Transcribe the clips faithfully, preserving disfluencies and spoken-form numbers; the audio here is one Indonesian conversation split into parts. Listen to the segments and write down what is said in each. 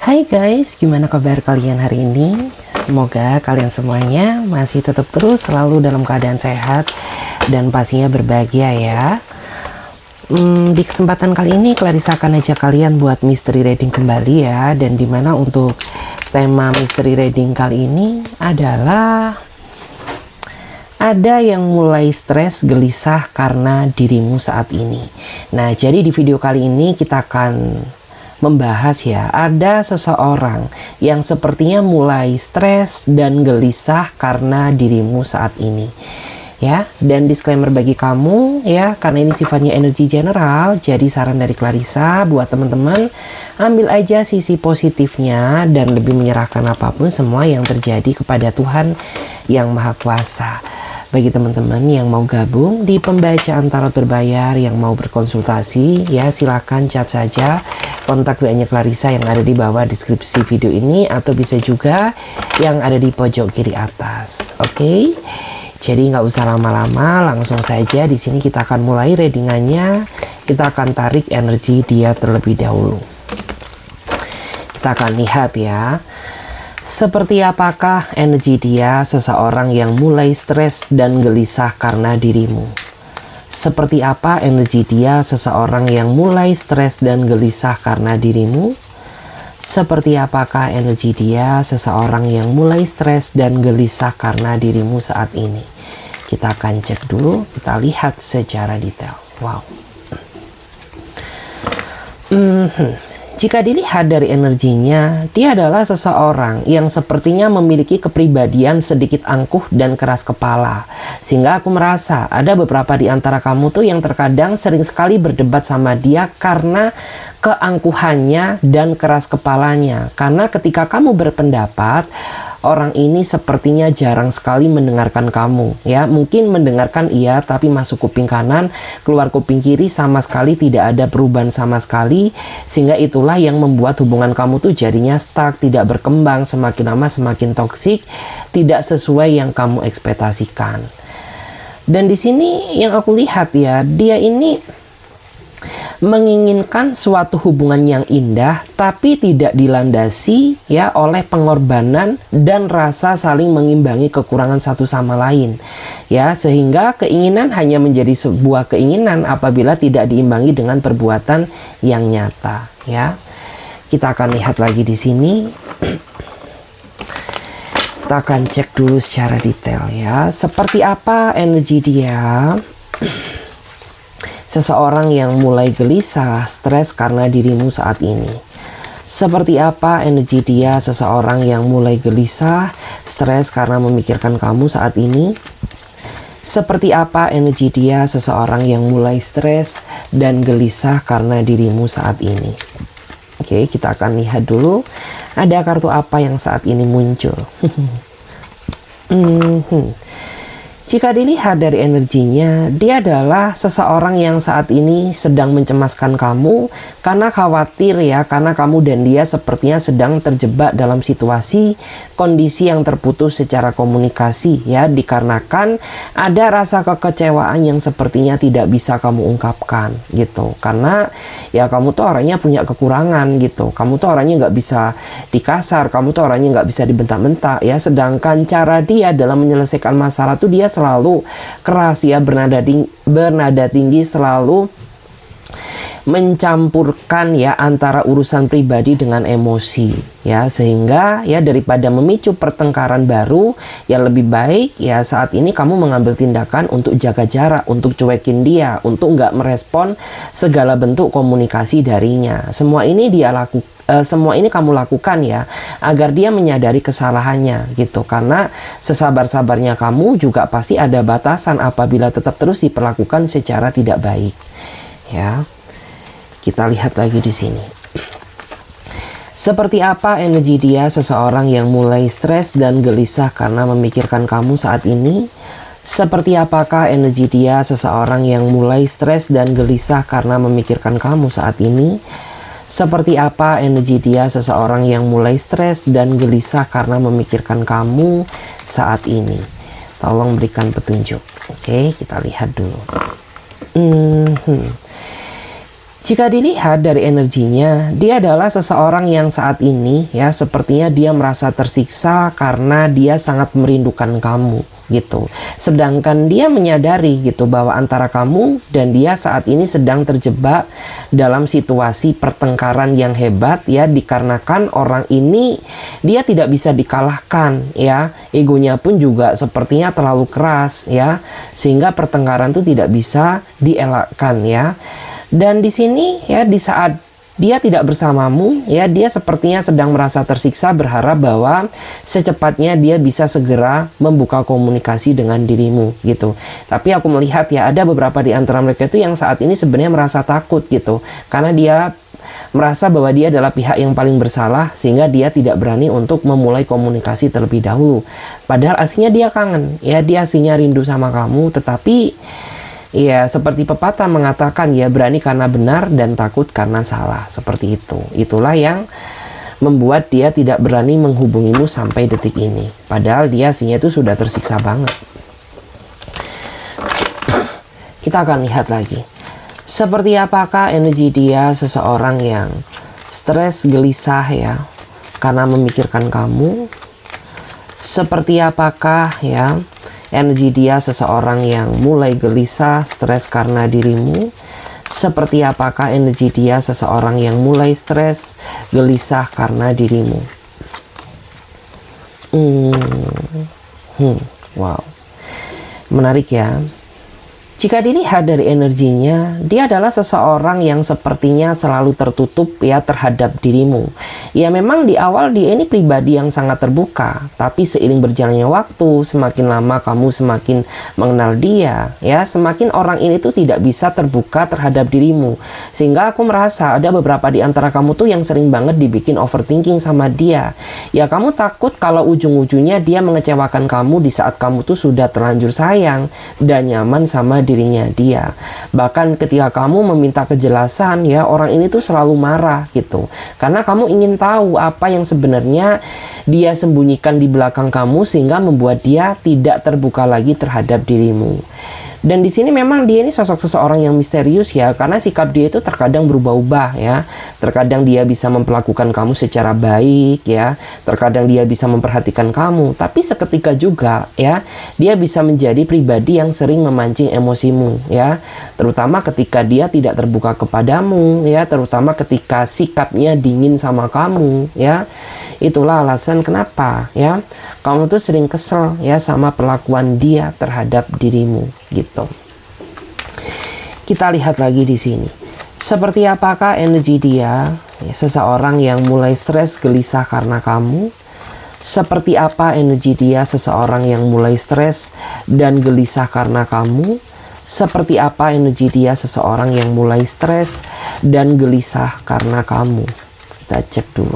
Hai guys, gimana kabar kalian hari ini? Semoga kalian semuanya masih tetap terus selalu dalam keadaan sehat dan pastinya berbahagia ya. Hmm, di kesempatan kali ini Clarissa akan ajak kalian buat mystery reading kembali ya. Dan dimana untuk tema mystery reading kali ini adalah ada yang mulai stres, gelisah karena dirimu saat ini. Nah, jadi di video kali ini kita akan membahas ya, ada seseorang yang sepertinya mulai stres dan gelisah karena dirimu saat ini ya. Dan disclaimer bagi kamu ya, karena ini sifatnya energi general, jadi saran dari Clarissa buat teman-teman, ambil aja sisi positifnya dan lebih menyerahkan apapun semua yang terjadi kepada Tuhan yang Maha Kuasa. Bagi teman-teman yang mau gabung di pembacaan tarot berbayar, yang mau berkonsultasi ya, silahkan chat saja kontak W A-nya Clarissa yang ada di bawah deskripsi video ini, atau bisa juga yang ada di pojok kiri atas. Oke, okay? Jadi nggak usah lama-lama, langsung saja di sini kita akan mulai readingannya. Kita akan tarik energi dia terlebih dahulu. Kita akan lihat ya, seperti apakah energi dia seseorang yang mulai stres dan gelisah karena dirimu. Seperti apa energi dia seseorang yang mulai stres dan gelisah karena dirimu. Seperti apakah energi dia seseorang yang mulai stres dan gelisah karena dirimu saat ini. Kita akan cek dulu, kita lihat secara detail. Wow. Mm-hmm. Jika dilihat dari energinya, dia adalah seseorang yang sepertinya memiliki kepribadian sedikit angkuh dan keras kepala. Sehingga aku merasa ada beberapa di antara kamu tuh yang terkadang sering sekali berdebat sama dia karena keangkuhannya dan keras kepalanya. Karena ketika kamu berpendapat, orang ini sepertinya jarang sekali mendengarkan kamu ya. Mungkin mendengarkan iya, tapi masuk kuping kanan, keluar kuping kiri, sama sekali tidak ada perubahan sama sekali. Sehingga itulah yang membuat hubungan kamu tuh jadinya stuck, tidak berkembang, semakin lama semakin toksik, tidak sesuai yang kamu ekspektasikan. Dan di sini yang aku lihat ya, dia ini menginginkan suatu hubungan yang indah, tapi tidak dilandasi ya oleh pengorbanan dan rasa saling mengimbangi kekurangan satu sama lain ya, sehingga keinginan hanya menjadi sebuah keinginan apabila tidak diimbangi dengan perbuatan yang nyata ya. Kita akan lihat lagi di sini. Kita akan cek dulu secara detail ya, seperti apa energi dia seseorang yang mulai gelisah, stres karena dirimu saat ini. Seperti apa energi dia seseorang yang mulai gelisah, stres karena memikirkan kamu saat ini. Seperti apa energi dia seseorang yang mulai stres dan gelisah karena dirimu saat ini. Oke, kita akan lihat dulu ada kartu apa yang saat ini muncul. hmm. Jika dilihat dari energinya, dia adalah seseorang yang saat ini sedang mencemaskan kamu karena khawatir ya, karena kamu dan dia sepertinya sedang terjebak dalam situasi kondisi yang terputus secara komunikasi ya, dikarenakan ada rasa kekecewaan yang sepertinya tidak bisa kamu ungkapkan gitu. Karena ya kamu tuh orangnya punya kekurangan gitu, kamu tuh orangnya nggak bisa dikasar, kamu tuh orangnya nggak bisa dibentak-bentak ya, sedangkan cara dia dalam menyelesaikan masalah tuh dia selalu keras ya, bernada tinggi, bernada tinggi, selalu mencampurkan ya antara urusan pribadi dengan emosi ya, sehingga ya daripada memicu pertengkaran baru, ya lebih baik ya saat ini kamu mengambil tindakan untuk jaga jarak, untuk cuekin dia, untuk nggak merespon segala bentuk komunikasi darinya. Semua ini dia lakukan, uh, semua ini kamu lakukan ya agar dia menyadari kesalahannya gitu, karena sesabar-sabarnya kamu juga pasti ada batasan apabila tetap terus diperlakukan secara tidak baik ya. Kita lihat lagi di sini. Seperti apa energi dia seseorang yang mulai stres dan gelisah karena memikirkan kamu saat ini? Seperti apakah energi dia seseorang yang mulai stres dan gelisah karena memikirkan kamu saat ini? Seperti apa energi dia seseorang yang mulai stres dan gelisah karena memikirkan kamu saat ini? Tolong berikan petunjuk. Oke, kita lihat dulu. Hmm. Jika dilihat dari energinya, dia adalah seseorang yang saat ini ya sepertinya dia merasa tersiksa karena dia sangat merindukan kamu gitu. Sedangkan dia menyadari gitu bahwa antara kamu dan dia saat ini sedang terjebak dalam situasi pertengkaran yang hebat ya, dikarenakan orang ini dia tidak bisa dikalahkan ya. Egonya pun juga sepertinya terlalu keras ya, sehingga pertengkaran itu tidak bisa dielakkan ya. Dan di sini ya, di saat dia tidak bersamamu ya, dia sepertinya sedang merasa tersiksa, berharap bahwa secepatnya dia bisa segera membuka komunikasi dengan dirimu gitu. Tapi aku melihat ya, ada beberapa di antara mereka itu yang saat ini sebenarnya merasa takut gitu, karena dia merasa bahwa dia adalah pihak yang paling bersalah, sehingga dia tidak berani untuk memulai komunikasi terlebih dahulu. Padahal aslinya dia kangen ya, dia aslinya rindu sama kamu, tetapi ya seperti pepatah mengatakan ya, berani karena benar dan takut karena salah, seperti itu. Itulah yang membuat dia tidak berani menghubungimu sampai detik ini. Padahal dia aslinya itu sudah tersiksa banget. Kita akan lihat lagi. Seperti apakah energi dia seseorang yang stres, gelisah ya, karena memikirkan kamu. Seperti apakah ya energi dia seseorang yang mulai gelisah, stres karena dirimu. Seperti apakah energi dia seseorang yang mulai stres, gelisah karena dirimu. Hmm. Hmm. Wow, menarik ya. Jika dilihat dari energinya, dia adalah seseorang yang sepertinya selalu tertutup ya terhadap dirimu. Ya memang di awal dia ini pribadi yang sangat terbuka, tapi seiring berjalannya waktu, semakin lama kamu semakin mengenal dia, ya semakin orang ini tuh tidak bisa terbuka terhadap dirimu. Sehingga aku merasa ada beberapa di antara kamu tuh yang sering banget dibikin overthinking sama dia. Ya kamu takut kalau ujung-ujungnya dia mengecewakan kamu di saat kamu tuh sudah terlanjur sayang dan nyaman sama dirinya dia. Bahkan ketika kamu meminta kejelasan ya, orang ini tuh selalu marah gitu, karena kamu ingin tahu apa yang sebenarnya dia sembunyikan di belakang kamu, sehingga membuat dia tidak terbuka lagi terhadap dirimu. Dan di sini memang dia ini sosok seseorang yang misterius ya, karena sikap dia itu terkadang berubah-ubah ya. Terkadang dia bisa memperlakukan kamu secara baik ya, terkadang dia bisa memperhatikan kamu, tapi seketika juga ya, dia bisa menjadi pribadi yang sering memancing emosimu ya, terutama ketika dia tidak terbuka kepadamu ya, terutama ketika sikapnya dingin sama kamu ya. Itulah alasan kenapa ya kamu tuh sering kesel ya sama perlakuan dia terhadap dirimu gitu. Kita lihat lagi di sini. Seperti apakah energi dia ya, seseorang yang mulai stres, gelisah karena kamu. Seperti apa energi dia seseorang yang mulai stres dan gelisah karena kamu. Seperti apa energi dia seseorang yang mulai stres dan gelisah karena kamu. Kita cek dulu.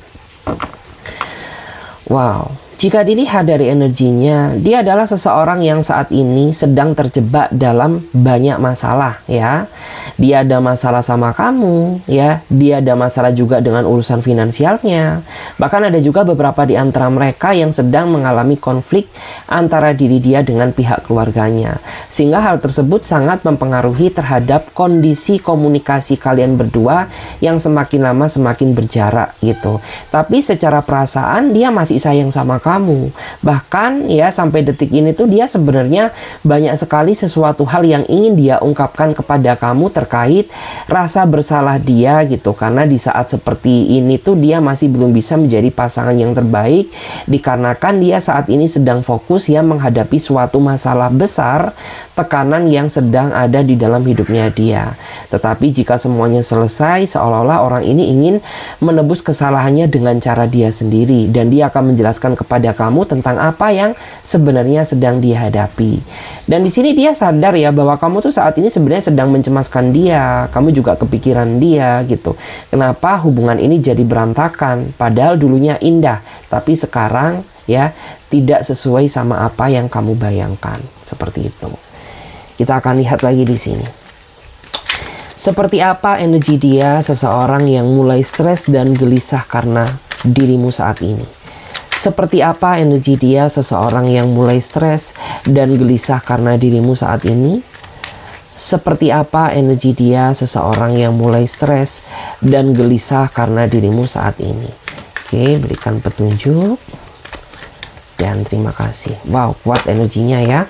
Wow, jika dilihat dari energinya, dia adalah seseorang yang saat ini sedang terjebak dalam banyak masalah ya. Dia ada masalah sama kamu ya, dia ada masalah juga dengan urusan finansialnya. Bahkan ada juga beberapa di antara mereka yang sedang mengalami konflik antara diri dia dengan pihak keluarganya. Sehingga hal tersebut sangat mempengaruhi terhadap kondisi komunikasi kalian berdua yang semakin lama semakin berjarak gitu. Tapi secara perasaan dia masih sayang sama kamu. Bahkan ya sampai detik ini tuh dia sebenarnya banyak sekali sesuatu hal yang ingin dia ungkapkan kepada kamu terkait rasa bersalah dia gitu. Karena di saat seperti ini tuh dia masih belum bisa menjadi pasangan yang terbaik, dikarenakan dia saat ini sedang fokus ya menghadapi suatu masalah besar, tekanan yang sedang ada di dalam hidupnya dia. Tetapi jika semuanya selesai, seolah-olah orang ini ingin menebus kesalahannya dengan cara dia sendiri, dan dia akan menjelaskan kepada kamu tentang apa yang sebenarnya sedang dia hadapi. Dan di sini dia sadar ya bahwa kamu tuh saat ini sebenarnya sedang mencemaskan dia, kamu juga kepikiran dia gitu. Kenapa hubungan ini jadi berantakan? Padahal dulunya indah, tapi sekarang ya tidak sesuai sama apa yang kamu bayangkan. Seperti itu. Kita akan lihat lagi di sini. Seperti apa energi dia seseorang yang mulai stres dan gelisah karena dirimu saat ini. Seperti apa energi dia seseorang yang mulai stres dan gelisah karena dirimu saat ini. Seperti apa energi dia seseorang yang mulai stres dan gelisah karena dirimu saat ini. Oke, berikan petunjuk. Dan terima kasih. Wow, kuat energinya ya.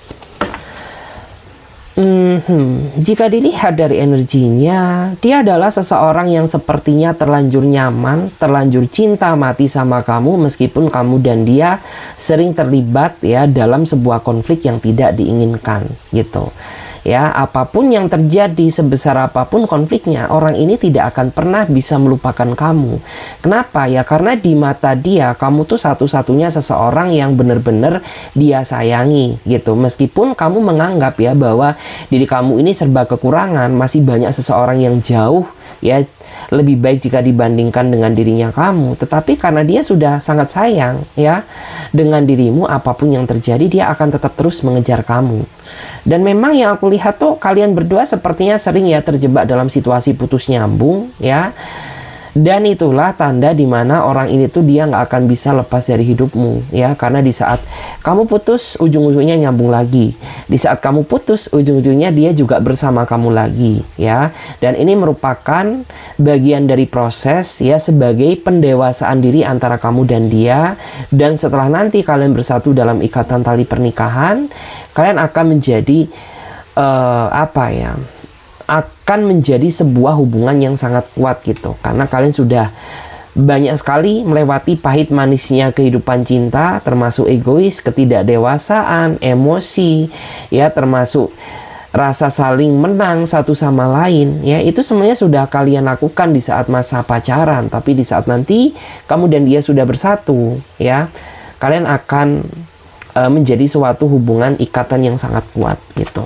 Hmm, jika dilihat dari energinya, dia adalah seseorang yang sepertinya terlanjur nyaman, terlanjur cinta mati sama kamu, meskipun kamu dan dia sering terlibat ya dalam sebuah konflik yang tidak diinginkan gitu. Ya, apapun yang terjadi, sebesar apapun konfliknya, orang ini tidak akan pernah bisa melupakan kamu. Kenapa? Ya karena di mata dia, kamu tuh satu-satunya seseorang yang benar-benar dia sayangi gitu. Meskipun kamu menganggap ya bahwa diri kamu ini serba kekurangan, masih banyak seseorang yang jauh ya lebih baik jika dibandingkan dengan dirinya kamu. Tetapi karena dia sudah sangat sayang ya dengan dirimu, apapun yang terjadi dia akan tetap terus mengejar kamu. Dan memang yang aku lihat tuh kalian berdua sepertinya sering ya terjebak dalam situasi putus nyambung ya. Dan itulah tanda dimana orang ini tuh dia nggak akan bisa lepas dari hidupmu ya. Karena di saat kamu putus, ujung-ujungnya nyambung lagi. Di saat kamu putus, ujung-ujungnya dia juga bersama kamu lagi ya. Dan ini merupakan bagian dari proses ya, sebagai pendewasaan diri antara kamu dan dia. Dan setelah nanti kalian bersatu dalam ikatan tali pernikahan, kalian akan menjadi uh, apa ya, akan menjadi sebuah hubungan yang sangat kuat gitu. Karena kalian sudah banyak sekali melewati pahit manisnya kehidupan cinta, termasuk egois, ketidakdewasaan, emosi ya, termasuk rasa saling menang satu sama lain ya. Itu semuanya sudah kalian lakukan di saat masa pacaran. Tapi di saat nanti kamu dan dia sudah bersatu ya, kalian akan uh, menjadi suatu hubungan ikatan yang sangat kuat gitu.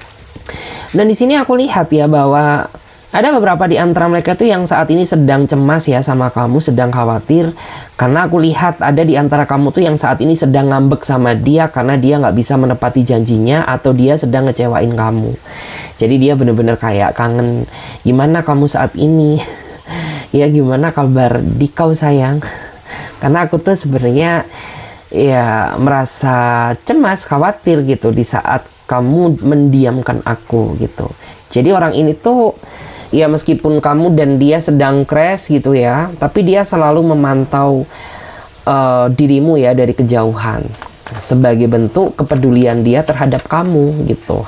Dan di sini aku lihat ya bahwa ada beberapa di antara mereka tuh yang saat ini sedang cemas ya sama kamu, sedang khawatir. Karena aku lihat ada di antara kamu tuh yang saat ini sedang ngambek sama dia karena dia nggak bisa menepati janjinya, atau dia sedang ngecewain kamu. Jadi dia bener-bener kayak kangen, gimana kamu saat ini? Ya gimana kabar di kau sayang? Karena aku tuh sebenarnya ya merasa cemas, khawatir gitu di saat kamu mendiamkan aku gitu. Jadi orang ini tuh ya meskipun kamu dan dia sedang crash gitu ya, tapi dia selalu memantau uh, dirimu ya dari kejauhan sebagai bentuk kepedulian dia terhadap kamu gitu.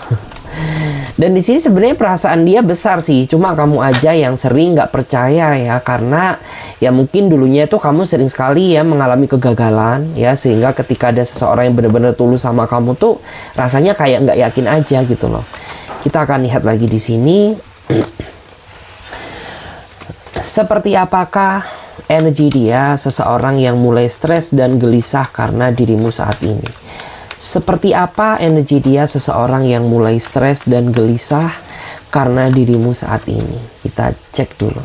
Dan di sini sebenarnya perasaan dia besar sih, cuma kamu aja yang sering nggak percaya ya, karena ya mungkin dulunya itu kamu sering sekali ya mengalami kegagalan ya, sehingga ketika ada seseorang yang benar-benar tulus sama kamu tuh rasanya kayak nggak yakin aja gitu loh. Kita akan lihat lagi di sini seperti apakah energi dia seseorang yang mulai stres dan gelisah karena dirimu saat ini. Seperti apa energi dia seseorang yang mulai stres dan gelisah karena dirimu saat ini. Kita cek dulu.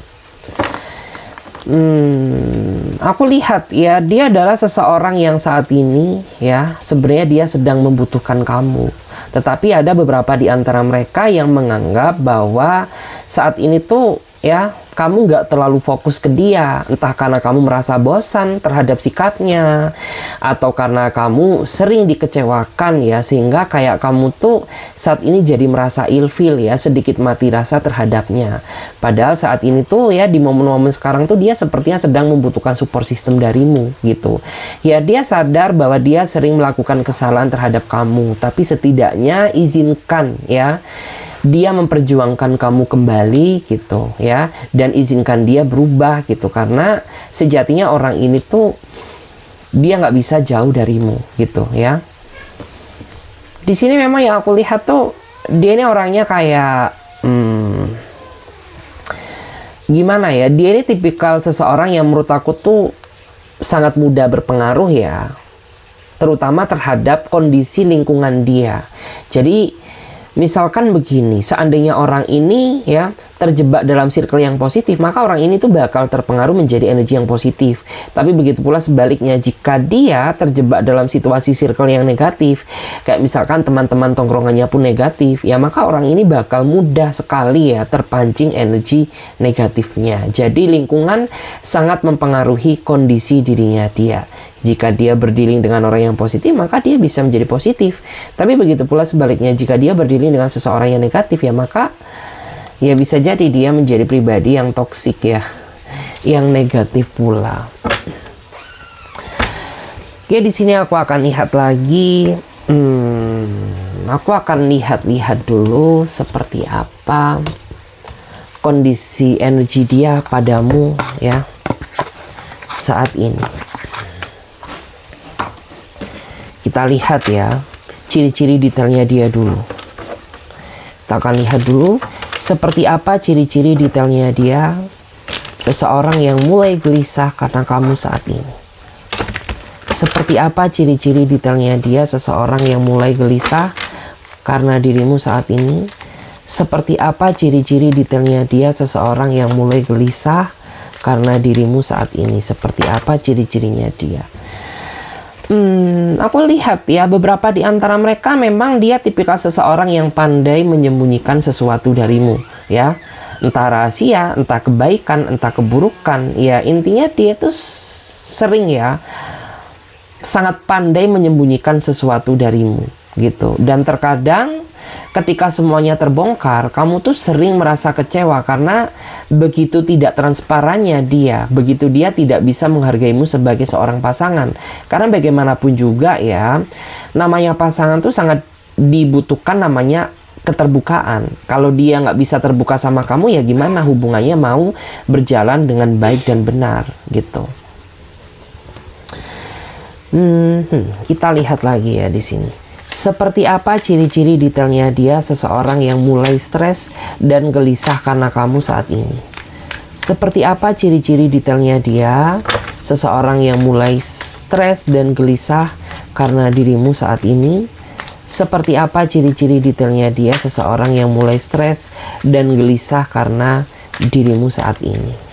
Hmm, aku lihat ya, dia adalah seseorang yang saat ini ya sebenarnya dia sedang membutuhkan kamu. Tetapi ada beberapa di antara mereka yang menganggap bahwa saat ini tuh ya kamu nggak terlalu fokus ke dia, entah karena kamu merasa bosan terhadap sikapnya, atau karena kamu sering dikecewakan ya, sehingga kayak kamu tuh saat ini jadi merasa ilfil ya, sedikit mati rasa terhadapnya. Padahal saat ini tuh ya di momen-momen sekarang tuh dia sepertinya sedang membutuhkan support system darimu gitu. Ya dia sadar bahwa dia sering melakukan kesalahan terhadap kamu, tapi setidaknya izinkan ya dia memperjuangkan kamu kembali gitu ya, dan izinkan dia berubah gitu, karena sejatinya orang ini tuh dia nggak bisa jauh darimu gitu ya. Di sini memang yang aku lihat tuh dia ini orangnya kayak hmm, gimana ya, dia ini tipikal seseorang yang menurut aku tuh sangat mudah berpengaruh ya, terutama terhadap kondisi lingkungan dia. Jadi misalkan begini, seandainya orang ini ya terjebak dalam circle yang positif, maka orang ini tuh bakal terpengaruh menjadi energi yang positif. Tapi begitu pula sebaliknya, jika dia terjebak dalam situasi circle yang negatif, kayak misalkan teman-teman tongkrongannya pun negatif, ya maka orang ini bakal mudah sekali ya terpancing energi negatifnya. Jadi lingkungan sangat mempengaruhi kondisi dirinya dia. Jika dia berdealing dengan orang yang positif, maka dia bisa menjadi positif. Tapi begitu pula sebaliknya, jika dia berdealing dengan seseorang yang negatif, ya maka ya bisa jadi dia menjadi pribadi yang toksik ya, yang negatif pula. Oke, di sini aku akan lihat lagi. Hmm, aku akan lihat-lihat dulu seperti apa kondisi energi dia padamu ya saat ini. Kita lihat ya ciri-ciri detailnya dia dulu. Kita akan lihat dulu seperti apa ciri-ciri detailnya dia, seseorang yang mulai gelisah karena kamu saat ini. Seperti apa ciri-ciri detailnya dia, seseorang yang mulai gelisah karena dirimu saat ini. Seperti apa ciri-ciri detailnya dia, seseorang yang mulai gelisah karena dirimu saat ini. Seperti apa ciri-cirinya dia. Hmm, aku lihat ya, beberapa di antara mereka memang dia tipikal seseorang yang pandai menyembunyikan sesuatu darimu ya. Entah rahasia, entah kebaikan, entah keburukan. Ya intinya dia tuh sering ya sangat pandai menyembunyikan sesuatu darimu gitu. Dan terkadang ketika semuanya terbongkar, kamu tuh sering merasa kecewa karena begitu tidak transparannya dia, begitu dia tidak bisa menghargaimu sebagai seorang pasangan. Karena bagaimanapun juga ya, namanya pasangan tuh sangat dibutuhkan namanya keterbukaan. Kalau dia nggak bisa terbuka sama kamu, ya gimana hubungannya mau berjalan dengan baik dan benar gitu. Hmm, kita lihat lagi ya di sini. Seperti apa ciri-ciri detailnya dia, seseorang yang mulai stres dan gelisah karena kamu saat ini. Seperti apa ciri-ciri detailnya dia, seseorang yang mulai stres dan gelisah karena dirimu saat ini. Seperti apa ciri-ciri detailnya dia, seseorang yang mulai stres dan gelisah karena dirimu saat ini.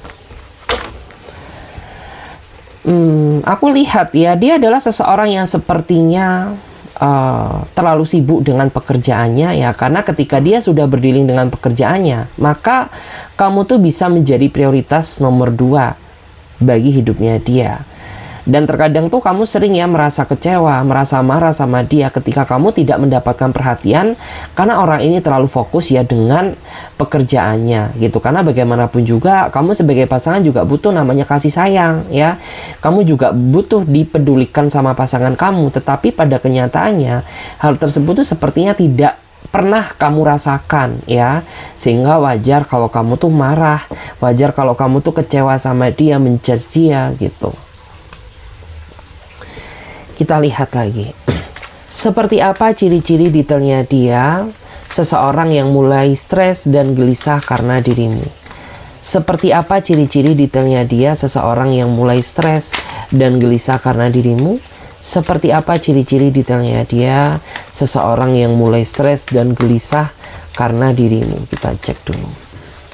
Hmm, aku lihat ya, dia adalah seseorang yang sepertinya uh, terlalu sibuk dengan pekerjaannya ya, karena ketika dia sudah berdealing dengan pekerjaannya, maka kamu tuh bisa menjadi prioritas nomor dua bagi hidupnya dia. Dan terkadang tuh kamu sering ya merasa kecewa, merasa marah sama dia ketika kamu tidak mendapatkan perhatian karena orang ini terlalu fokus ya dengan pekerjaannya gitu. Karena bagaimanapun juga kamu sebagai pasangan juga butuh namanya kasih sayang ya. Kamu juga butuh dipedulikan sama pasangan kamu, tetapi pada kenyataannya hal tersebut tuh sepertinya tidak pernah kamu rasakan ya, sehingga wajar kalau kamu tuh marah, wajar kalau kamu tuh kecewa sama dia, menjudge dia gitu. Kita lihat lagi. Seperti apa ciri-ciri detailnya dia, seseorang yang mulai stres dan gelisah karena dirimu. Seperti apa ciri-ciri detailnya dia, seseorang yang mulai stres dan gelisah karena dirimu. Seperti apa ciri-ciri detailnya dia, seseorang yang mulai stres dan gelisah karena dirimu. Kita cek dulu.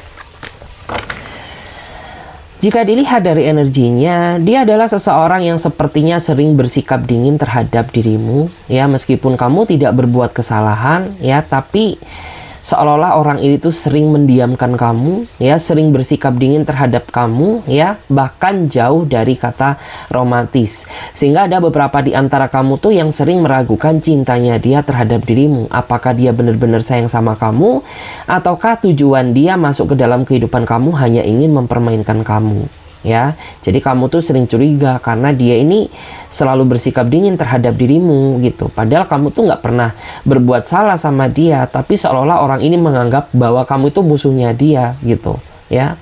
Jika dilihat dari energinya, dia adalah seseorang yang sepertinya sering bersikap dingin terhadap dirimu, ya, meskipun kamu tidak berbuat kesalahan, ya, tapi seolah-olah orang ini tuh sering mendiamkan kamu, ya, sering bersikap dingin terhadap kamu, ya, bahkan jauh dari kata romantis. Sehingga ada beberapa di antara kamu tuh yang sering meragukan cintanya dia terhadap dirimu. Apakah dia benar-benar sayang sama kamu, ataukah tujuan dia masuk ke dalam kehidupan kamu hanya ingin mempermainkan kamu. Ya, jadi kamu tuh sering curiga karena dia ini selalu bersikap dingin terhadap dirimu gitu. Padahal kamu tuh nggak pernah berbuat salah sama dia, tapi seolah-olah orang ini menganggap bahwa kamu itu musuhnya dia gitu. Ya,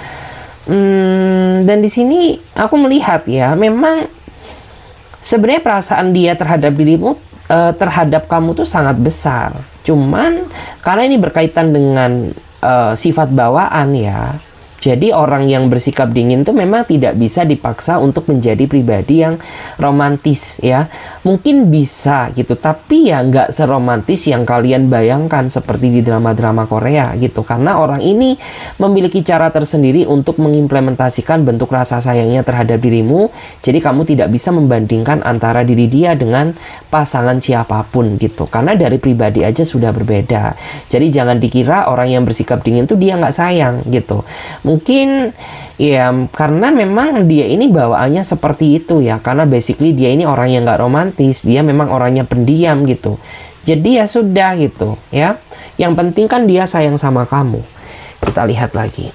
hmm, dan di sini aku melihat ya, memang sebenarnya perasaan dia terhadap dirimu, eh, terhadap kamu tuh sangat besar. Cuman karena ini berkaitan dengan eh, sifat bawaan ya. Jadi orang yang bersikap dingin itu memang tidak bisa dipaksa untuk menjadi pribadi yang romantis ya. Mungkin bisa gitu, tapi ya nggak seromantis yang kalian bayangkan seperti di drama-drama Korea gitu. Karena orang ini memiliki cara tersendiri untuk mengimplementasikan bentuk rasa sayangnya terhadap dirimu. Jadi kamu tidak bisa membandingkan antara diri dia dengan pasangan siapapun gitu. Karena dari pribadi aja sudah berbeda. Jadi jangan dikira orang yang bersikap dingin itu dia nggak sayang gitu. Mungkin ya karena memang dia ini bawaannya seperti itu ya, karena basically dia ini orang yang nggak romantis, dia memang orangnya pendiam gitu. Jadi ya sudah gitu ya, yang penting kan dia sayang sama kamu. Kita lihat lagi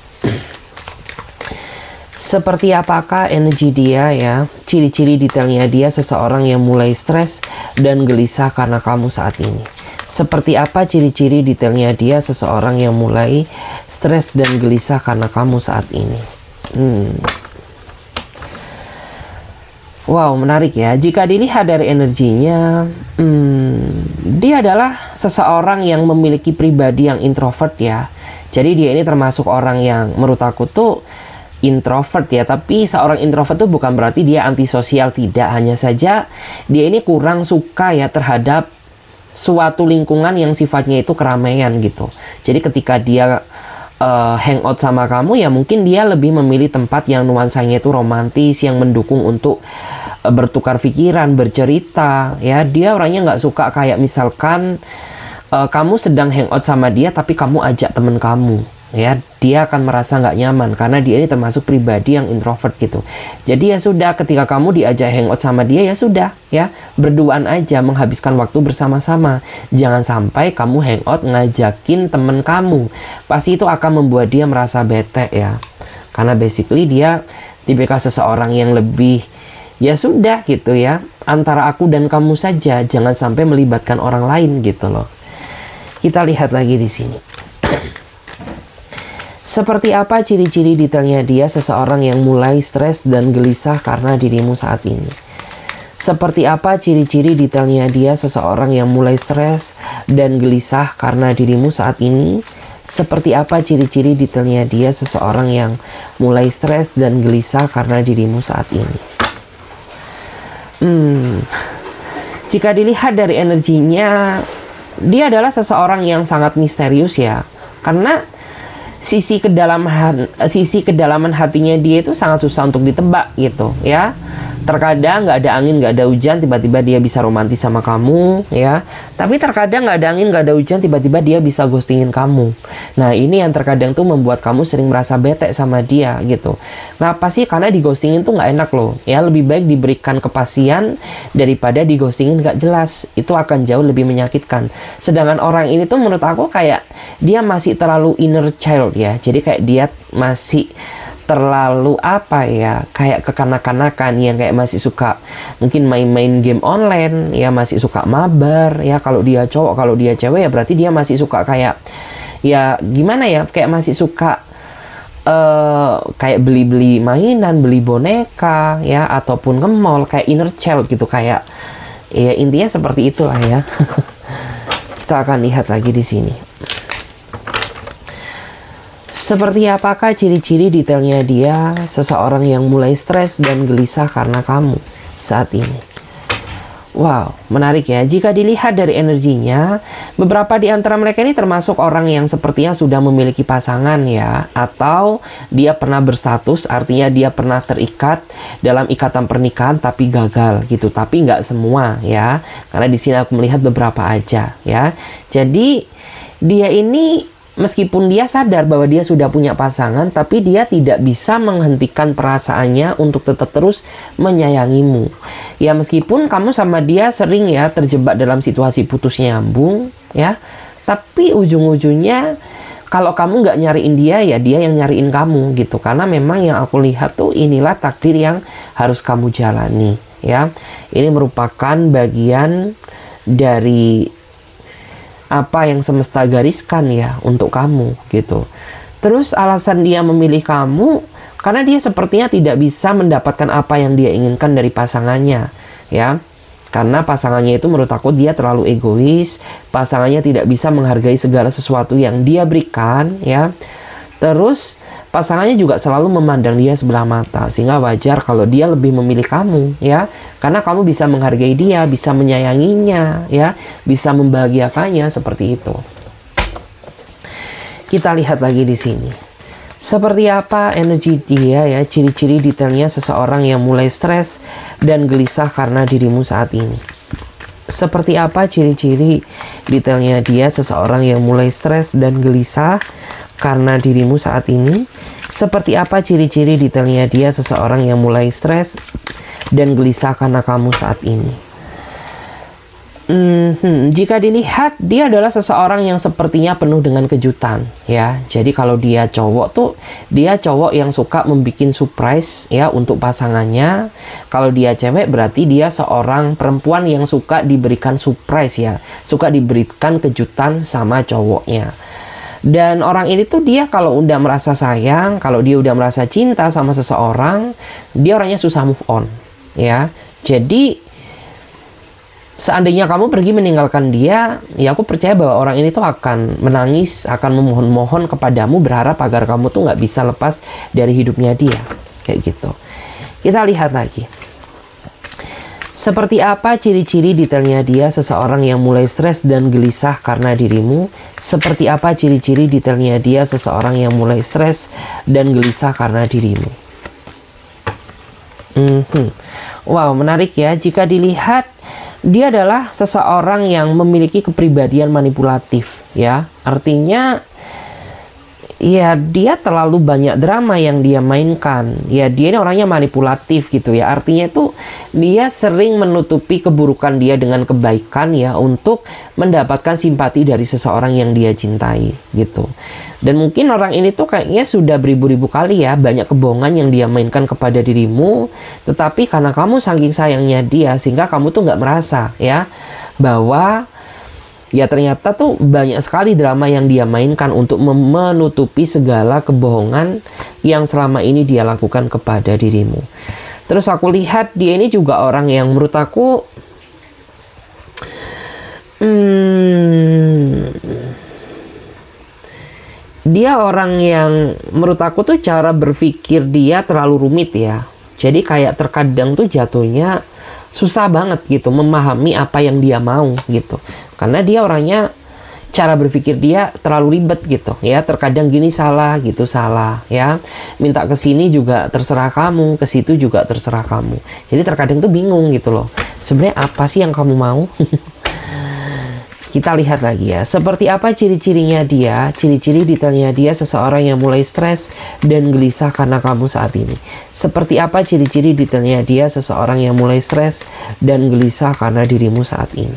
seperti apakah energi dia ya, ciri-ciri detailnya dia seseorang yang mulai stres dan gelisah karena kamu saat ini. Seperti apa ciri-ciri detailnya dia seseorang yang mulai stres dan gelisah karena kamu saat ini. Hmm. Wow, menarik ya. Jika dilihat dari energinya, hmm, dia adalah seseorang yang memiliki pribadi yang introvert ya. Jadi dia ini termasuk orang yang menurut aku tuh introvert ya. Tapi seorang introvert tuh bukan berarti dia antisosial, tidak. Hanya saja dia ini kurang suka ya terhadap suatu lingkungan yang sifatnya itu keramaian gitu. Jadi ketika dia uh, hangout sama kamu ya mungkin dia lebih memilih tempat yang nuansanya itu romantis, yang mendukung untuk uh, bertukar pikiran, bercerita ya. Dia orangnya nggak suka kayak misalkan uh, kamu sedang hangout sama dia tapi kamu ajak temen kamu ya, dia akan merasa nggak nyaman karena dia ini termasuk pribadi yang introvert gitu. Jadi ya sudah, ketika kamu diajak hangout sama dia ya sudah ya, berduaan aja, menghabiskan waktu bersama-sama. Jangan sampai kamu hangout ngajakin temen kamu, pasti itu akan membuat dia merasa bete ya, karena basically dia tipikal seseorang yang lebih ya sudah gitu ya, antara aku dan kamu saja, jangan sampai melibatkan orang lain gitu loh. Kita lihat lagi di sini. Seperti apa ciri-ciri detailnya dia seseorang yang mulai stres dan gelisah karena dirimu saat ini. Seperti apa ciri-ciri detailnya dia seseorang yang mulai stres dan gelisah karena dirimu saat ini. Seperti apa ciri-ciri detailnya dia seseorang yang mulai stres dan gelisah karena dirimu saat ini. Hmm, jika dilihat dari energinya, dia adalah seseorang yang sangat misterius ya. Karena sisi kedalaman sisi kedalaman hatinya dia itu sangat susah untuk ditebak gitu ya. Terkadang nggak ada angin, nggak ada hujan, tiba-tiba dia bisa romantis sama kamu ya. Tapi terkadang nggak ada angin, nggak ada hujan, tiba-tiba dia bisa ghostingin kamu. Nah ini yang terkadang tuh membuat kamu sering merasa bete sama dia gitu. Kenapa sih? Karena di ghostingin tuh nggak enak loh ya. Lebih baik diberikan kepastian daripada di ghostingin nggak jelas. Itu akan jauh lebih menyakitkan. Sedangkan orang ini tuh menurut aku kayak dia masih terlalu inner child ya. Jadi kayak dia masih terlalu apa ya, kayak kekanak-kanakan yang kayak masih suka mungkin main-main game online ya, masih suka mabar ya. Kalau dia cowok, kalau dia cewek ya berarti dia masih suka kayak ya gimana ya, kayak masih suka uh, kayak beli-beli mainan, beli boneka ya, ataupun ke mall, kayak inner child gitu, kayak ya intinya seperti itulah ya. Kita akan lihat lagi di sini. Seperti apakah ciri-ciri detailnya dia seseorang yang mulai stres dan gelisah karena kamu saat ini. Wow, menarik ya. Jika dilihat dari energinya, beberapa di antara mereka ini termasuk orang yang sepertinya sudah memiliki pasangan ya, atau dia pernah berstatus, artinya dia pernah terikat dalam ikatan pernikahan tapi gagal gitu. Tapi nggak semua ya, karena di sini aku melihat beberapa aja ya. Jadi dia ini meskipun dia sadar bahwa dia sudah punya pasangan, tapi dia tidak bisa menghentikan perasaannya untuk tetap terus menyayangimu. Ya meskipun kamu sama dia sering ya terjebak dalam situasi putus nyambung ya, tapi ujung-ujungnya kalau kamu nggak nyariin dia ya dia yang nyariin kamu gitu. Karena memang yang aku lihat tuh inilah takdir yang harus kamu jalani ya. Ini merupakan bagian dari apa yang semesta gariskan ya untuk kamu gitu. Terus alasan dia memilih kamu karena dia sepertinya tidak bisa mendapatkan apa yang dia inginkan dari pasangannya ya. Karena pasangannya itu menurut aku dia terlalu egois, pasangannya tidak bisa menghargai segala sesuatu yang dia berikan ya. Terus pasangannya juga selalu memandang dia sebelah mata, sehingga wajar kalau dia lebih memilih kamu ya, karena kamu bisa menghargai dia, bisa menyayanginya ya, bisa membahagiakannya seperti itu. Kita lihat lagi di sini. Seperti apa energi dia ya, ciri-ciri detailnya seseorang yang mulai stres dan gelisah karena dirimu saat ini. Seperti apa ciri-ciri detailnya dia seseorang yang mulai stres dan gelisah karena dirimu saat ini. Seperti apa ciri-ciri detailnya dia seseorang yang mulai stres dan gelisah karena kamu saat ini? Hmm, jika dilihat, dia adalah seseorang yang sepertinya penuh dengan kejutan, ya. Jadi kalau dia cowok tuh, dia cowok yang suka membuat surprise, ya, untuk pasangannya. Kalau dia cewek, berarti dia seorang perempuan yang suka diberikan surprise, ya, suka diberikan kejutan sama cowoknya. Dan orang ini tuh dia kalau udah merasa sayang, kalau dia udah merasa cinta sama seseorang, dia orangnya susah move on, ya. Jadi seandainya kamu pergi meninggalkan dia, ya aku percaya bahwa orang ini tuh akan menangis, akan memohon-mohon kepadamu, berharap agar kamu tuh nggak bisa lepas dari hidupnya dia. Kayak gitu. Kita lihat lagi. Seperti apa ciri-ciri detailnya dia seseorang yang mulai stres dan gelisah karena dirimu? Seperti apa ciri-ciri detailnya dia seseorang yang mulai stres dan gelisah karena dirimu? Hmm. Wow, menarik ya. Jika dilihat, dia adalah seseorang yang memiliki kepribadian manipulatif, ya. Artinya, ya dia terlalu banyak drama yang dia mainkan. Ya dia ini orangnya manipulatif gitu ya. Artinya itu dia sering menutupi keburukan dia dengan kebaikan ya, untuk mendapatkan simpati dari seseorang yang dia cintai gitu. Dan mungkin orang ini tuh kayaknya sudah beribu-ribu kali ya banyak kebohongan yang dia mainkan kepada dirimu. Tetapi karena kamu saking sayangnya dia, sehingga kamu tuh nggak merasa ya bahwa ya ternyata tuh banyak sekali drama yang dia mainkan untuk menutupi segala kebohongan yang selama ini dia lakukan kepada dirimu. Terus aku lihat dia ini juga orang yang menurut aku hmm, dia orang yang menurut aku tuh cara berpikir dia terlalu rumit ya. Jadi kayak terkadang tuh jatuhnya susah banget gitu memahami apa yang dia mau gitu. Karena dia orangnya, cara berpikir dia terlalu ribet gitu ya. Terkadang gini salah, gitu salah ya. Minta ke sini juga terserah kamu, ke situ juga terserah kamu. Jadi terkadang tuh bingung gitu loh. Sebenarnya apa sih yang kamu mau? Kita lihat lagi ya, seperti apa ciri-cirinya dia, ciri-ciri detailnya dia seseorang yang mulai stres dan gelisah karena kamu saat ini. Seperti apa ciri-ciri detailnya dia seseorang yang mulai stres dan gelisah karena dirimu saat ini.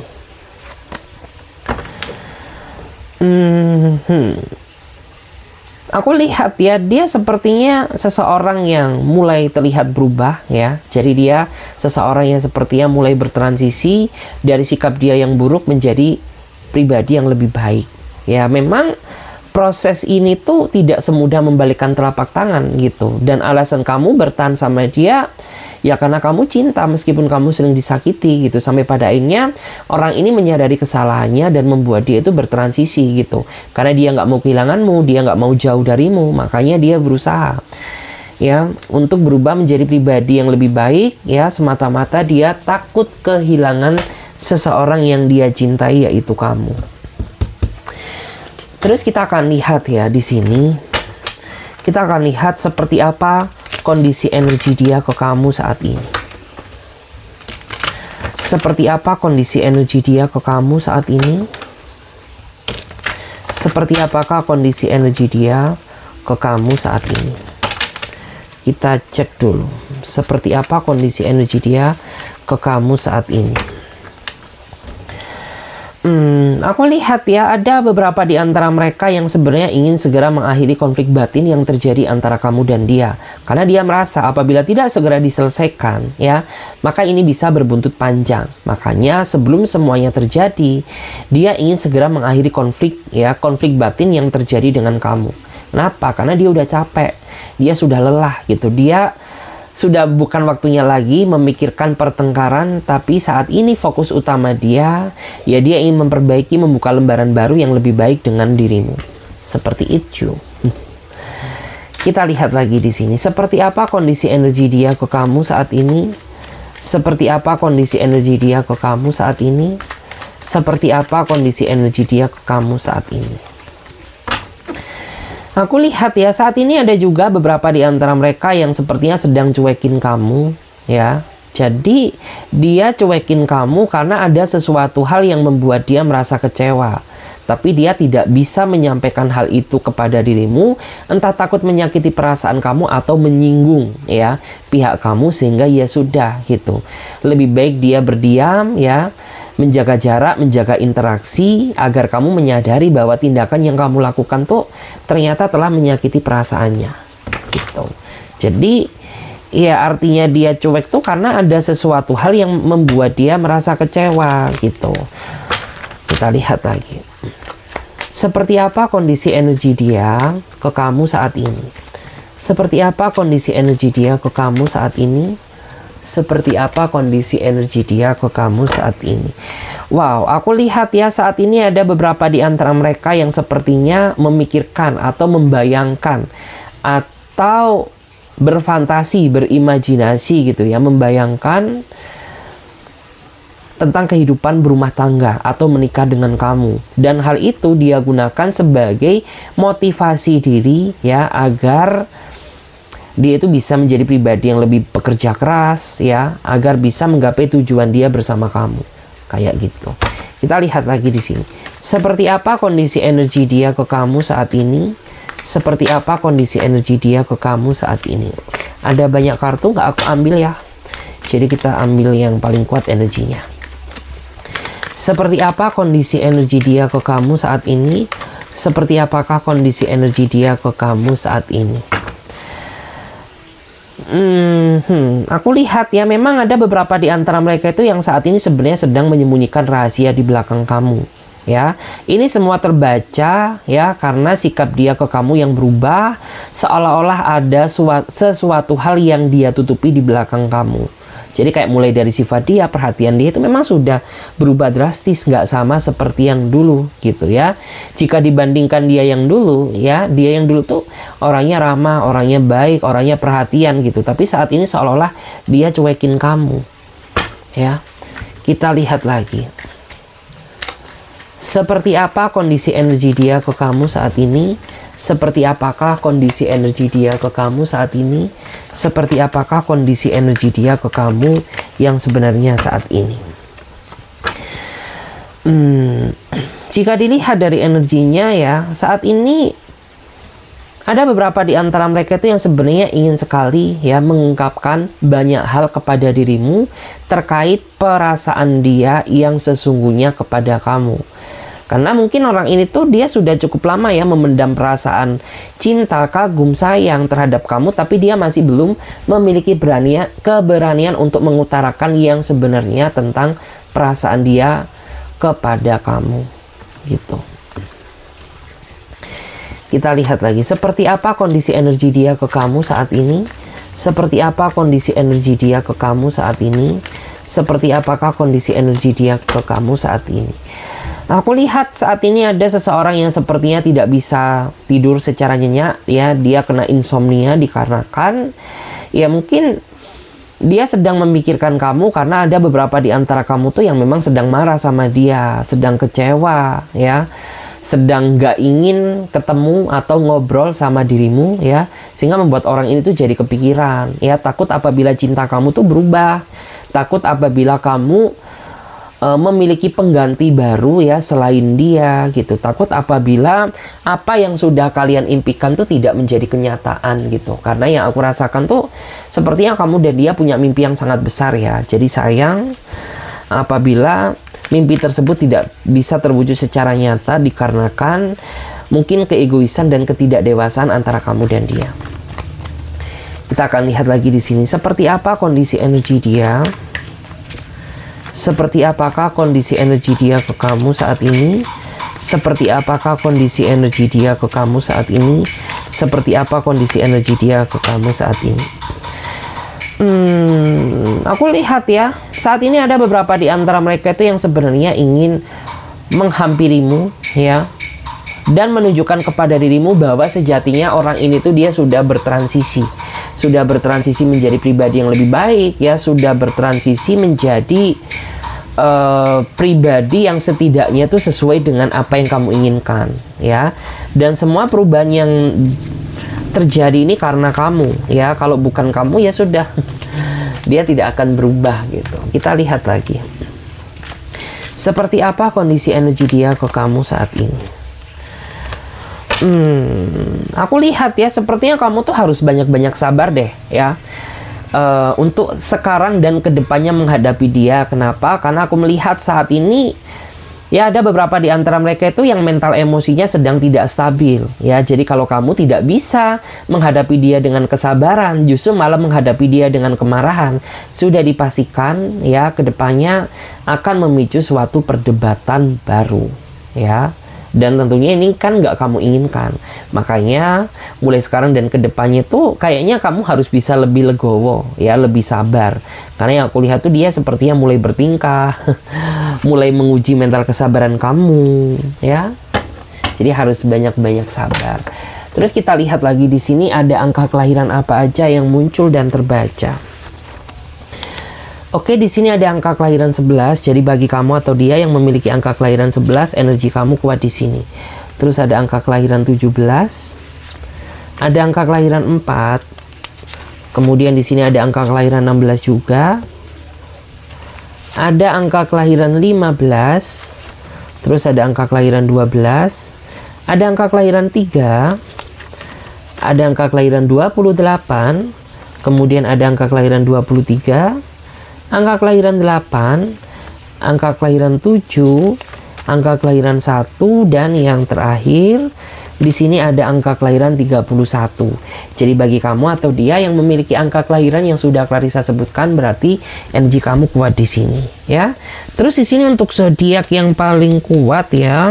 Hmm, aku lihat ya, dia sepertinya seseorang yang mulai terlihat berubah ya. Jadi dia seseorang yang sepertinya mulai bertransisi dari sikap dia yang buruk menjadi pribadi yang lebih baik. Ya memang proses ini tuh tidak semudah membalikkan telapak tangan gitu. Dan alasan kamu bertahan sama dia ya karena kamu cinta meskipun kamu sering disakiti gitu. Sampai pada akhirnya orang ini menyadari kesalahannya dan membuat dia itu bertransisi gitu. Karena dia nggak mau kehilanganmu, dia nggak mau jauh darimu, makanya dia berusaha ya untuk berubah menjadi pribadi yang lebih baik ya, semata-mata dia takut kehilangan seseorang yang dia cintai, yaitu kamu. Terus kita akan lihat ya di sini. Kita akan lihat seperti apa kondisi energi dia ke kamu saat ini. Seperti apa kondisi energi dia ke kamu saat ini? Seperti apakah kondisi energi dia ke kamu saat ini? Kita cek dulu. Seperti apa kondisi energi dia ke kamu saat ini? Hmm, aku lihat ya ada beberapa di antara mereka yang sebenarnya ingin segera mengakhiri konflik batin yang terjadi antara kamu dan dia. Karena dia merasa apabila tidak segera diselesaikan ya, maka ini bisa berbuntut panjang. Makanya sebelum semuanya terjadi, dia ingin segera mengakhiri konflik ya, konflik batin yang terjadi dengan kamu. Kenapa? Karena dia udah capek, dia sudah lelah gitu. Dia sudah bukan waktunya lagi memikirkan pertengkaran, tapi saat ini fokus utama dia, ya dia ingin memperbaiki, membuka lembaran baru yang lebih baik dengan dirimu. Seperti itu. Kita lihat lagi di sini, seperti apa kondisi energi dia ke kamu saat ini? Seperti apa kondisi energi dia ke kamu saat ini? Seperti apa kondisi energi dia ke kamu saat ini? Aku lihat ya, saat ini ada juga beberapa di antara mereka yang sepertinya sedang cuekin kamu, ya. Jadi, dia cuekin kamu karena ada sesuatu hal yang membuat dia merasa kecewa. tapi dia tidak bisa menyampaikan hal itu kepada dirimu, entah takut menyakiti perasaan kamu atau menyinggung ya pihak kamu, sehingga ya sudah gitu. Lebih baik dia berdiam ya, menjaga jarak, menjaga interaksi, agar kamu menyadari bahwa tindakan yang kamu lakukan tuh ternyata telah menyakiti perasaannya gitu. Jadi ya artinya dia cuek tuh karena ada sesuatu hal yang membuat dia merasa kecewa gitu. Kita lihat lagi. Seperti apa kondisi energi dia ke kamu saat ini? Seperti apa kondisi energi dia ke kamu saat ini? Seperti apa kondisi energi dia ke kamu saat ini? Wow, aku lihat ya saat ini ada beberapa di antara mereka yang sepertinya memikirkan atau membayangkan atau berfantasi, berimajinasi gitu ya, membayangkan tentang kehidupan berumah tangga atau menikah dengan kamu, dan hal itu dia gunakan sebagai motivasi diri ya, agar dia itu bisa menjadi pribadi yang lebih pekerja keras ya, agar bisa menggapai tujuan dia bersama kamu kayak gitu. Kita lihat lagi di sini, seperti apa kondisi energi dia ke kamu saat ini? Seperti apa kondisi energi dia ke kamu saat ini? Ada banyak kartu, nggak aku ambil ya, jadi kita ambil yang paling kuat energinya. Seperti apa kondisi energi dia ke kamu saat ini? Seperti apakah kondisi energi dia ke kamu saat ini? Hmm, hmm, aku lihat ya, memang ada beberapa di antara mereka itu yang saat ini sebenarnya sedang menyembunyikan rahasia di belakang kamu. Ya, ini semua terbaca ya karena sikap dia ke kamu yang berubah, seolah-olah ada sesuatu hal yang dia tutupi di belakang kamu. Jadi kayak mulai dari sifat dia, perhatian dia itu memang sudah berubah drastis, nggak sama seperti yang dulu gitu ya. Jika dibandingkan dia yang dulu ya, dia yang dulu tuh orangnya ramah, orangnya baik, orangnya perhatian gitu. Tapi saat ini seolah-olah dia cuekin kamu ya. Kita lihat lagi. Seperti apa kondisi energi dia ke kamu saat ini? Seperti apakah kondisi energi dia ke kamu saat ini? Seperti apakah kondisi energi dia ke kamu yang sebenarnya saat ini? Hmm, jika dilihat dari energinya ya, saat ini ada beberapa di antara mereka itu yang sebenarnya ingin sekali ya mengungkapkan banyak hal kepada dirimu terkait perasaan dia yang sesungguhnya kepada kamu. Karena mungkin orang ini tuh dia sudah cukup lama ya memendam perasaan cinta, kagum, sayang terhadap kamu, tapi dia masih belum memiliki beranian, keberanian untuk mengutarakan yang sebenarnya tentang perasaan dia kepada kamu gitu. Kita lihat lagi, seperti apa kondisi energi dia ke kamu saat ini? Seperti apa kondisi energi dia ke kamu saat ini? Seperti apakah kondisi energi dia ke kamu saat ini? Aku lihat saat ini ada seseorang yang sepertinya tidak bisa tidur secara nyenyak ya, dia kena insomnia dikarenakan ya mungkin dia sedang memikirkan kamu karena ada beberapa di antara kamu tuh yang memang sedang marah sama dia, sedang kecewa ya, sedang gak ingin ketemu atau ngobrol sama dirimu ya, sehingga membuat orang ini tuh jadi kepikiran ya, takut apabila cinta kamu tuh berubah, takut apabila kamu memiliki pengganti baru ya selain dia gitu, takut apabila apa yang sudah kalian impikan tuh tidak menjadi kenyataan gitu. Karena yang aku rasakan tuh sepertinya kamu dan dia punya mimpi yang sangat besar ya, jadi sayang apabila mimpi tersebut tidak bisa terwujud secara nyata dikarenakan mungkin keegoisan dan ketidakdewasaan antara kamu dan dia. Kita akan lihat lagi di sini seperti apa kondisi energi dia. Seperti apakah kondisi energi dia ke kamu saat ini? Seperti apakah kondisi energi dia ke kamu saat ini? Seperti apa kondisi energi dia ke kamu saat ini? Hmm, aku lihat ya, saat ini ada beberapa di antara mereka itu yang sebenarnya ingin menghampirimu ya, dan menunjukkan kepada dirimu bahwa sejatinya orang ini tuh dia sudah bertransisi. Sudah bertransisi menjadi pribadi yang lebih baik ya, sudah bertransisi menjadi uh, pribadi yang setidaknya itu sesuai dengan apa yang kamu inginkan ya. Dan semua perubahan yang terjadi ini karena kamu ya, kalau bukan kamu ya sudah dia tidak akan berubah gitu. Kita lihat lagi. Seperti apa kondisi energi dia ke kamu saat ini? Hmm, aku lihat ya, sepertinya kamu tuh harus banyak-banyak sabar deh ya. Uh, untuk sekarang dan kedepannya menghadapi dia. Kenapa? Karena aku melihat saat ini ya ada beberapa di antara mereka itu yang mental emosinya sedang tidak stabil ya. Jadi kalau kamu tidak bisa menghadapi dia dengan kesabaran, justru malah menghadapi dia dengan kemarahan, sudah dipastikan ya kedepannya akan memicu suatu perdebatan baru ya. Dan tentunya ini kan nggak kamu inginkan. Makanya mulai sekarang dan kedepannya tuh kayaknya kamu harus bisa lebih legowo ya, lebih sabar. Karena yang aku lihat tuh dia sepertinya mulai bertingkah, mulai menguji mental kesabaran kamu ya. Jadi harus banyak-banyak sabar. Terus kita lihat lagi di sini ada angka kelahiran apa aja yang muncul dan terbaca. Oke, di sini ada angka kelahiran sebelas. Jadi bagi kamu atau dia yang memiliki angka kelahiran sebelas, energi kamu kuat di sini. Terus ada angka kelahiran tujuh belas. Ada angka kelahiran empat. Kemudian di sini ada angka kelahiran enam belas juga. Ada angka kelahiran lima belas. Terus ada angka kelahiran dua belas. Ada angka kelahiran tiga. Ada angka kelahiran dua puluh delapan. Kemudian ada angka kelahiran dua puluh tiga. Angka kelahiran delapan, angka kelahiran tujuh, angka kelahiran satu, dan yang terakhir di sini ada angka kelahiran tiga puluh satu. Jadi bagi kamu atau dia yang memiliki angka kelahiran yang sudah Clarissa sebutkan, berarti energi kamu kuat di sini ya. Terus di sini untuk zodiak yang paling kuat ya.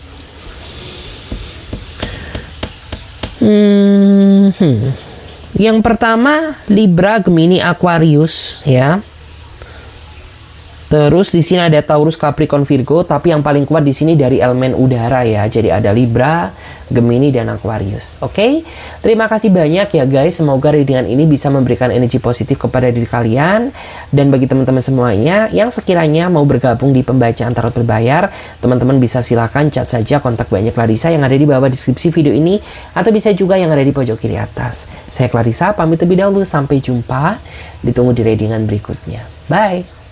Hmm, hmm. Yang pertama Libra, Gemini, Aquarius ya. Terus di sini ada Taurus, Capricorn, Virgo, tapi yang paling kuat di sini dari elemen udara ya. Jadi ada Libra, Gemini, dan Aquarius. Oke, okay? Terima kasih banyak ya guys. Semoga readingan ini bisa memberikan energi positif kepada diri kalian. Dan bagi teman-teman semuanya yang sekiranya mau bergabung di pembacaan tarot berbayar, teman-teman bisa silakan chat saja kontak banyak Clarissa yang ada di bawah deskripsi video ini, atau bisa juga yang ada di pojok kiri atas. Saya Clarissa pamit lebih dahulu, sampai jumpa. Ditunggu di readingan berikutnya. Bye.